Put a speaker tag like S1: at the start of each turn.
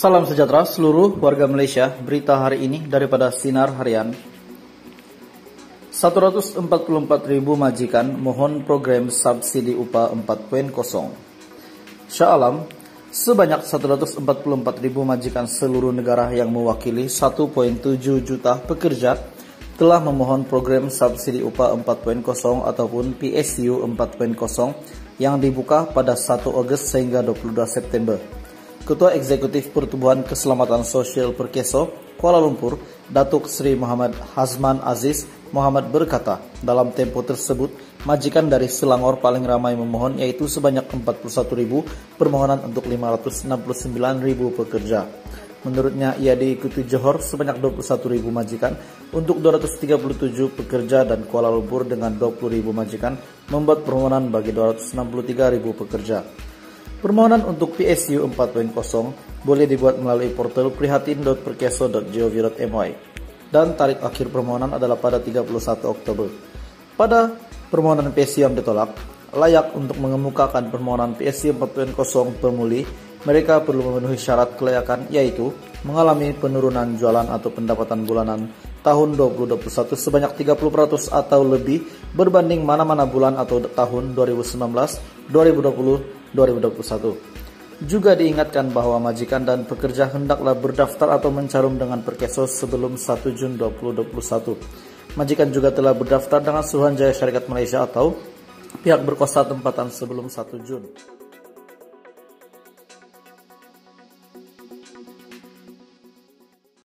S1: Salam sejahtera seluruh warga Malaysia. Berita hari ini daripada Sinar Harian. 144.000 majikan mohon program subsidi upah 4.0. Shah Alam, sebanyak 144.000 majikan seluruh negara yang mewakili 1.7 juta pekerja telah memohon program subsidi upah 4.0 ataupun PSU 4.0 yang dibuka pada 1 Ogos sehingga 22 September. Ketua Eksekutif Pertubuhan Keselamatan Sosial Perkeso, Kuala Lumpur, Datuk Seri Muhammad Hazman Aziz Muhammad berkata, dalam tempo tersebut, majikan dari Selangor paling ramai memohon yaitu sebanyak 41.000 permohonan untuk 569.000 pekerja. Menurutnya, ia diikuti Johor sebanyak 21.000 majikan untuk 237 pekerja dan Kuala Lumpur dengan 20.000 majikan membuat permohonan bagi 263.000 pekerja. Permohonan untuk PSU 4.0 boleh dibuat melalui portal prihatin.perkeso.gov.my dan tarikh akhir permohonan adalah pada 31 Oktober. Pada permohonan PSU yang ditolak, layak untuk mengemukakan permohonan PSU 4.0 pemuli, mereka perlu memenuhi syarat kelayakan yaitu mengalami penurunan jualan atau pendapatan bulanan tahun 2021 sebanyak 30% atau lebih berbanding mana-mana bulan atau tahun 2019, 2020, 2021. Juga diingatkan bahwa majikan dan pekerja hendaklah berdaftar atau mencarum dengan Perkeso sebelum 1 Jun 2021. Majikan juga telah berdaftar dengan Suruhanjaya Syarikat Malaysia atau pihak berkuasa tempatan sebelum 1 Jun.